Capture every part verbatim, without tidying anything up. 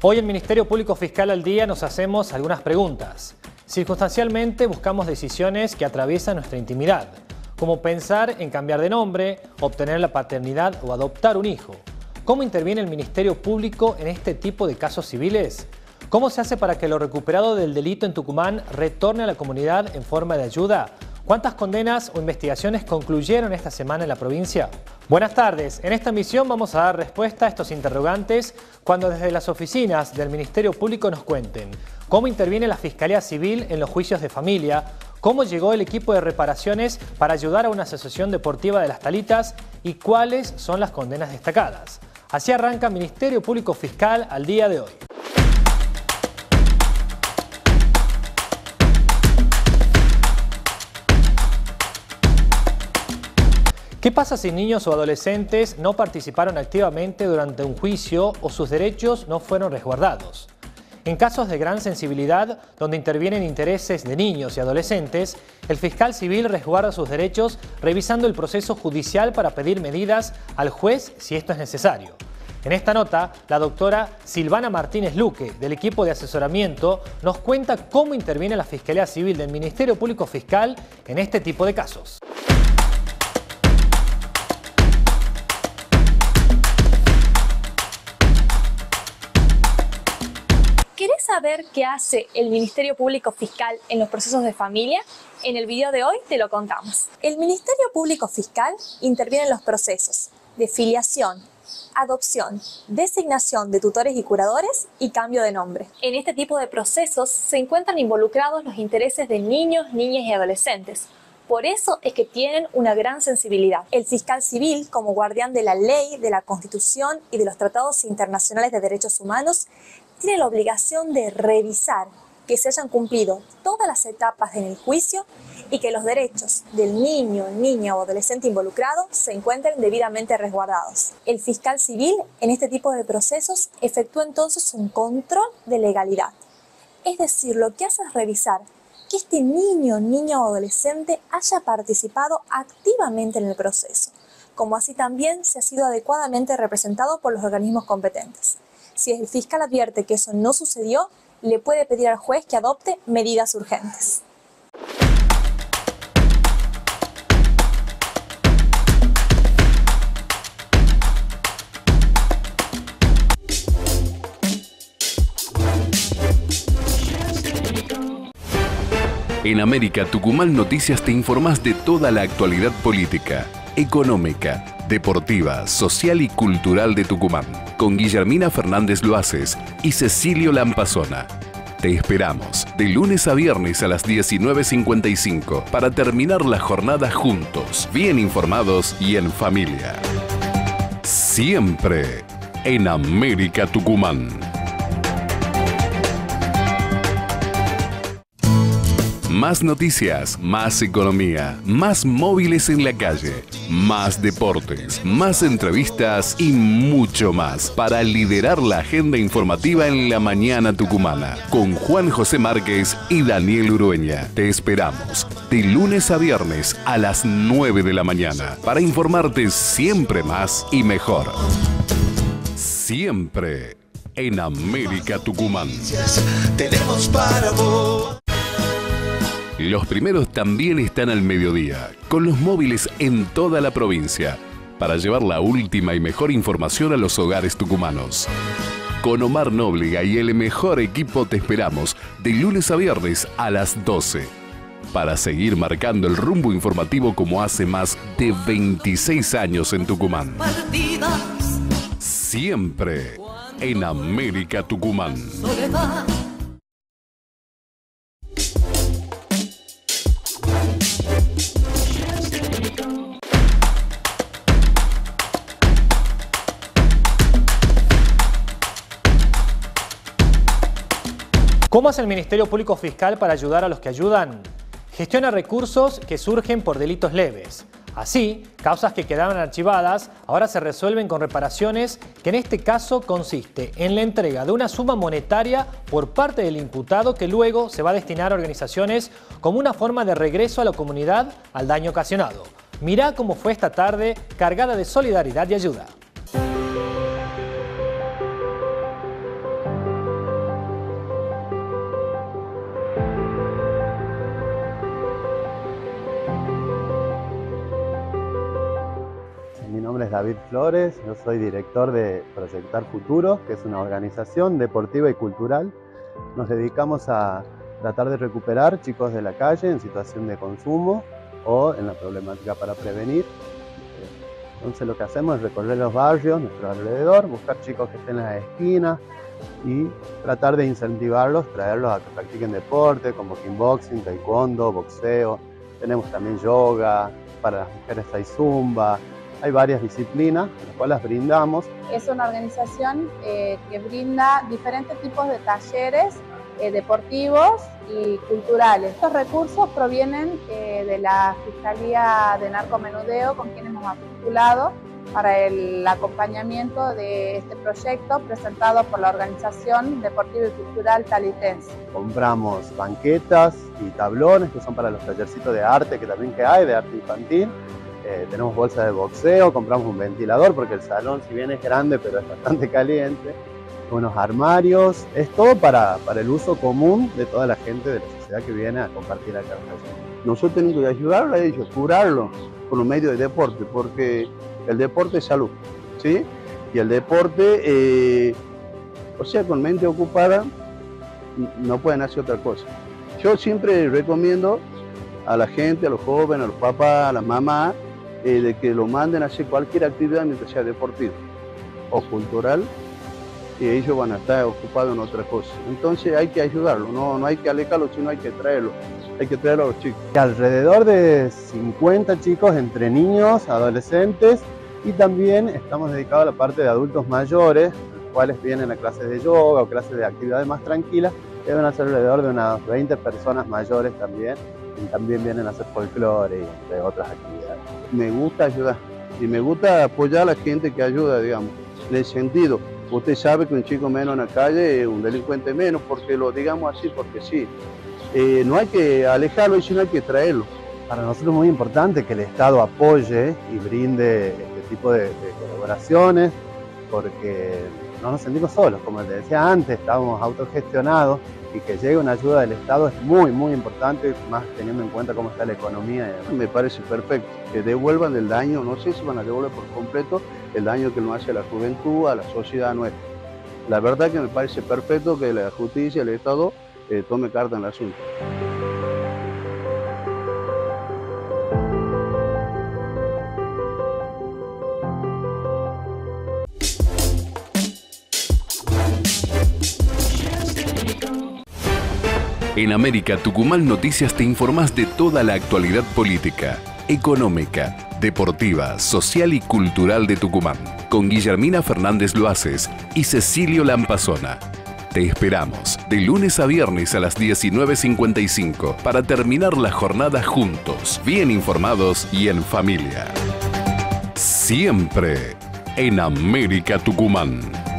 Hoy en Ministerio Público Fiscal al Día nos hacemos algunas preguntas. Circunstancialmente buscamos decisiones que atraviesan nuestra intimidad, como pensar en cambiar de nombre, obtener la paternidad o adoptar un hijo. ¿Cómo interviene el Ministerio Público en este tipo de casos civiles? ¿Cómo se hace para que lo recuperado del delito en Tucumán retorne a la comunidad en forma de ayuda? ¿Cuántas condenas o investigaciones concluyeron esta semana en la provincia? Buenas tardes. En esta emisión vamos a dar respuesta a estos interrogantes cuando desde las oficinas del Ministerio Público nos cuenten cómo interviene la Fiscalía Civil en los juicios de familia, cómo llegó el equipo de reparaciones para ayudar a una asociación deportiva de Las Talitas y cuáles son las condenas destacadas. Así arranca Ministerio Público Fiscal al día de hoy. ¿Qué pasa si niños o adolescentes no participaron activamente durante un juicio o sus derechos no fueron resguardados? En casos de gran sensibilidad, donde intervienen intereses de niños y adolescentes, el fiscal civil resguarda sus derechos revisando el proceso judicial para pedir medidas al juez si esto es necesario. En esta nota, la doctora Silvana Martínez Luque, del equipo de asesoramiento, nos cuenta cómo interviene la Fiscalía Civil del Ministerio Público Fiscal en este tipo de casos. ¿Querés saber qué hace el Ministerio Público Fiscal en los procesos de familia? En el video de hoy te lo contamos. El Ministerio Público Fiscal interviene en los procesos de filiación, adopción, designación de tutores y curadores y cambio de nombre. En este tipo de procesos se encuentran involucrados los intereses de niños, niñas y adolescentes. Por eso es que tienen una gran sensibilidad. El fiscal civil, como guardián de la ley, de la Constitución y de los tratados internacionales de derechos humanos, tiene la obligación de revisar que se hayan cumplido todas las etapas en el juicio y que los derechos del niño, niña o adolescente involucrado se encuentren debidamente resguardados. El fiscal civil en este tipo de procesos efectúa entonces un control de legalidad. Es decir, lo que hace es revisar que este niño, niña o adolescente haya participado activamente en el proceso, como así también se ha sido adecuadamente representado por los organismos competentes. Si el fiscal advierte que eso no sucedió, le puede pedir al juez que adopte medidas urgentes. En América Tucumán Noticias te informás de toda la actualidad política, económica, deportiva, social y cultural de Tucumán, con Guillermina Fernández Loaces y Cecilio Lampazona. Te esperamos de lunes a viernes a las diecinueve cincuenta y cinco para terminar la jornada juntos, bien informados y en familia. Siempre en América Tucumán. Más noticias, más economía, más móviles en la calle, más deportes, más entrevistas y mucho más para liderar la agenda informativa en la mañana tucumana con Juan José Márquez y Daniel Urueña. Te esperamos de lunes a viernes a las nueve de la mañana para informarte siempre más y mejor. Siempre en América Tucumán. Tenemos para vos. Los primeros también están al mediodía, con los móviles en toda la provincia, para llevar la última y mejor información a los hogares tucumanos. Con Omar Nóbrega y el mejor equipo te esperamos de lunes a viernes a las doce, para seguir marcando el rumbo informativo como hace más de veintiséis años en Tucumán. Siempre en América Tucumán. ¿Cómo hace el Ministerio Público Fiscal para ayudar a los que ayudan? Gestiona recursos que surgen por delitos leves. Así, causas que quedaban archivadas ahora se resuelven con reparaciones que en este caso consiste en la entrega de una suma monetaria por parte del imputado que luego se va a destinar a organizaciones como una forma de regreso a la comunidad al daño ocasionado. Mirá cómo fue esta tarde cargada de solidaridad y ayuda. David Flores, yo soy director de Proyectar Futuro, que es una organización deportiva y cultural. Nos dedicamos a tratar de recuperar chicos de la calle en situación de consumo o en la problemática para prevenir. Entonces lo que hacemos es recorrer los barrios, nuestro alrededor, buscar chicos que estén en las esquinas y tratar de incentivarlos, traerlos a que practiquen deporte como kickboxing, taekwondo, boxeo. Tenemos también yoga, para las mujeres hay zumba. Hay varias disciplinas, las cuales brindamos. Es una organización eh, que brinda diferentes tipos de talleres eh, deportivos y culturales. Estos recursos provienen eh, de la Fiscalía de Narcomenudeo, con quienes hemos articulado para el acompañamiento de este proyecto presentado por la Organización Deportiva y Cultural Talitense. Compramos banquetas y tablones que son para los tallercitos de arte que también que hay, de arte infantil. Eh, tenemos bolsas de boxeo, compramos un ventilador porque el salón, si bien es grande, pero es bastante caliente. Unos armarios, es todo para, para el uso común de toda la gente de la sociedad que viene a compartir acá. Nosotros tenemos que ayudarlo a ellos, curarlo por los medios de deporte, porque el deporte es salud, ¿sí? Y el deporte, eh, o sea, con mente ocupada, no pueden hacer otra cosa. Yo siempre recomiendo a la gente, a los jóvenes, a los papás, a las mamás, eh, de que lo manden a hacer cualquier actividad mientras sea deportiva o cultural, y ellos van a estar ocupados en otra cosa. Entonces hay que ayudarlo, no, no hay que alejarlo, sino hay que traerlo, hay que traerlo a los chicos. Alrededor de cincuenta chicos entre niños, adolescentes, y también estamos dedicados a la parte de adultos mayores, los cuales vienen a clases de yoga o clases de actividades más tranquilas. Deben ser alrededor de unas veinte personas mayores también, y también vienen a hacer folclore y entre otras actividades. Me gusta ayudar y me gusta apoyar a la gente que ayuda, digamos, en el sentido, usted sabe que un chico menos en la calle es un delincuente menos, porque lo digamos así, porque sí. Eh, no hay que alejarlo, sino hay que traerlo. Para nosotros es muy importante que el Estado apoye y brinde este tipo de, de colaboraciones, porque no nos sentimos solos, como les decía antes, estábamos autogestionados, y que llegue una ayuda del Estado es muy, muy importante, más teniendo en cuenta cómo está la economía. Me parece perfecto, que devuelvan el daño, no sé si van a devolver por completo el daño que nos hace a la juventud, a la sociedad nuestra. La verdad que me parece perfecto que la justicia, el Estado, eh, tome carta en el asunto. En América Tucumán Noticias te informás de toda la actualidad política, económica, deportiva, social y cultural de Tucumán, con Guillermina Fernández Loaces y Cecilio Lampazona. Te esperamos de lunes a viernes a las diecinueve cincuenta y cinco para terminar la jornada juntos, bien informados y en familia. Siempre en América Tucumán.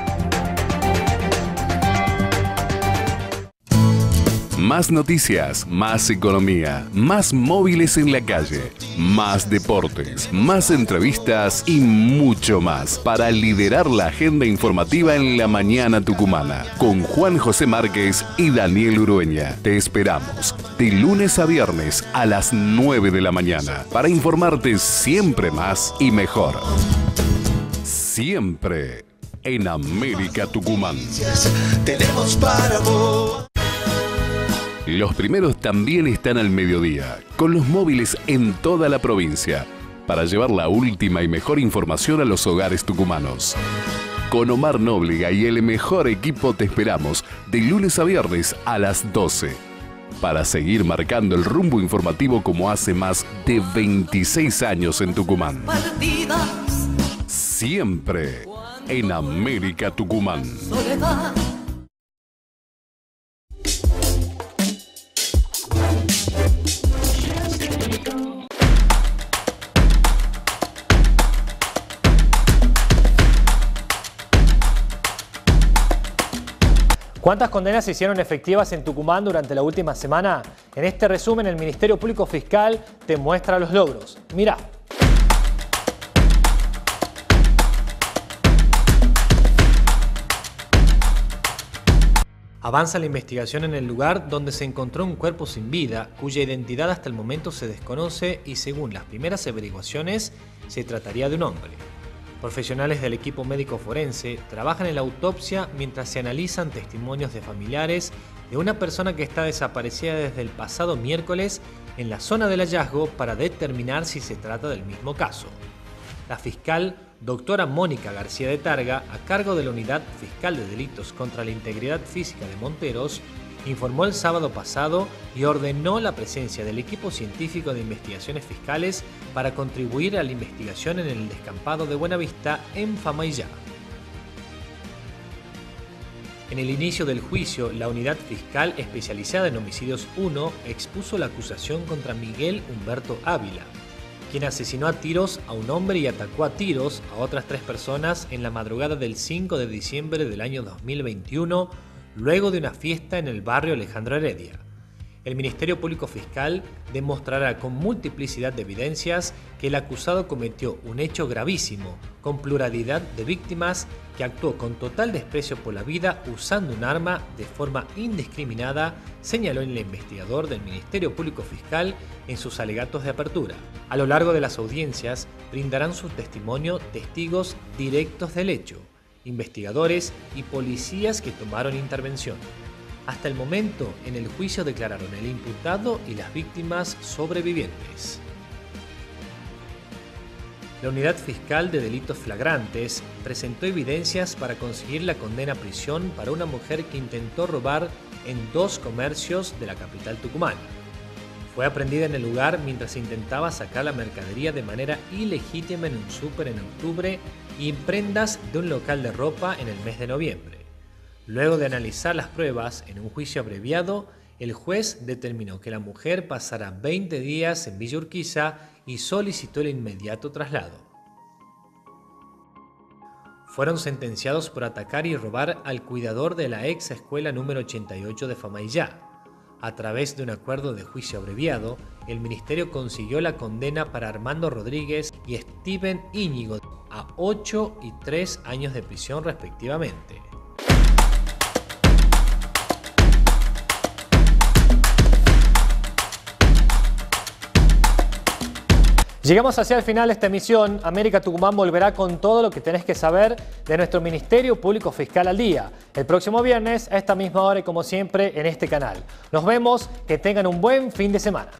Más noticias, más economía, más móviles en la calle, más deportes, más entrevistas y mucho más para liderar la agenda informativa en la mañana tucumana con Juan José Márquez y Daniel Urueña. Te esperamos de lunes a viernes a las nueve de la mañana para informarte siempre más y mejor. Siempre en América Tucumán. Tenemos para vos. Los primeros también están al mediodía, con los móviles en toda la provincia, para llevar la última y mejor información a los hogares tucumanos. Con Omar Nóbrega y el mejor equipo te esperamos de lunes a viernes a las doce, para seguir marcando el rumbo informativo como hace más de veintiséis años en Tucumán. Siempre en América Tucumán. ¿Cuántas condenas se hicieron efectivas en Tucumán durante la última semana? En este resumen, el Ministerio Público Fiscal te muestra los logros. Mirá. Avanza la investigación en el lugar donde se encontró un cuerpo sin vida, cuya identidad hasta el momento se desconoce y según las primeras averiguaciones, se trataría de un hombre. Profesionales del equipo médico forense trabajan en la autopsia mientras se analizan testimonios de familiares de una persona que está desaparecida desde el pasado miércoles en la zona del hallazgo para determinar si se trata del mismo caso. La fiscal doctora Mónica García de Targa, a cargo de la Unidad Fiscal de Delitos contra la Integridad Física de Monteros, informó el sábado pasado y ordenó la presencia del equipo científico de investigaciones fiscales para contribuir a la investigación en el descampado de Buenavista en Famaillá. En el inicio del juicio, la Unidad Fiscal Especializada en Homicidios uno expuso la acusación contra Miguel Humberto Ávila, quien asesinó a tiros a un hombre y atacó a tiros a otras tres personas en la madrugada del cinco de diciembre del año dos mil veintiuno, luego de una fiesta en el barrio Alejandro Heredia. El Ministerio Público Fiscal demostrará con multiplicidad de evidencias que el acusado cometió un hecho gravísimo, con pluralidad de víctimas, que actuó con total desprecio por la vida usando un arma de forma indiscriminada, señaló el investigador del Ministerio Público Fiscal en sus alegatos de apertura. A lo largo de las audiencias brindarán su testimonio testigos directos del hecho, investigadores y policías que tomaron intervención. Hasta el momento, en el juicio declararon el imputado y las víctimas sobrevivientes. La Unidad Fiscal de Delitos Flagrantes presentó evidencias para conseguir la condena a prisión para una mujer que intentó robar en dos comercios de la capital tucumana. Fue aprehendida en el lugar mientras intentaba sacar la mercadería de manera ilegítima en un súper en octubre y prendas de un local de ropa en el mes de noviembre. Luego de analizar las pruebas en un juicio abreviado, el juez determinó que la mujer pasará veinte días en Villa Urquiza y solicitó el inmediato traslado. Fueron sentenciados por atacar y robar al cuidador de la ex escuela número ochenta y ocho de Famaillá. A través de un acuerdo de juicio abreviado, el Ministerio consiguió la condena para Armando Rodríguez y Steven Íñigo a ocho y tres años de prisión respectivamente. Llegamos hacia el final de esta emisión. América Tucumán volverá con todo lo que tenés que saber de nuestro Ministerio Público Fiscal al día. El próximo viernes, a esta misma hora y como siempre en este canal. Nos vemos, que tengan un buen fin de semana.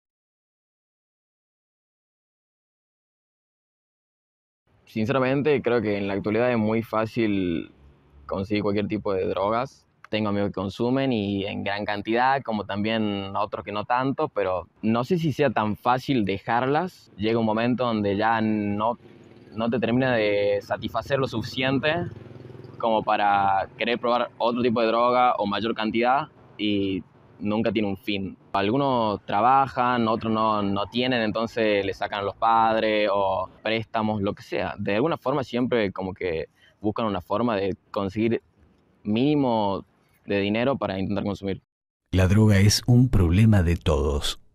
Sinceramente, creo que en la actualidad es muy fácil conseguir cualquier tipo de drogas. Tengo amigos que consumen y en gran cantidad, como también otros que no tanto, pero no sé si sea tan fácil dejarlas. Llega un momento donde ya no, no te termina de satisfacer lo suficiente como para querer probar otro tipo de droga o mayor cantidad y nunca tiene un fin. Algunos trabajan, otros no, no tienen, entonces le sacan a los padres o préstamos, lo que sea. De alguna forma siempre como que buscan una forma de conseguir mínimo de dinero para intentar consumir. La droga es un problema de todos.